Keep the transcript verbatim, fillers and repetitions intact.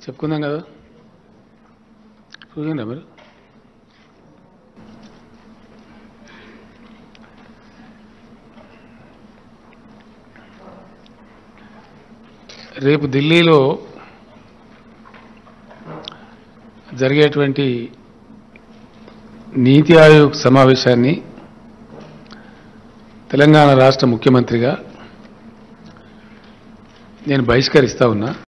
చెప్పుకుందాం కదా చూడండి మీరు రేపు ఢిల్లీలో జరిగేటువంటి నీతి ఆయోగ్ సమావేశాన్ని తెలంగాణ రాష్ట్ర ముఖ్యమంత్రిగా నేను బహిష్కరిస్తా ఉన్నా.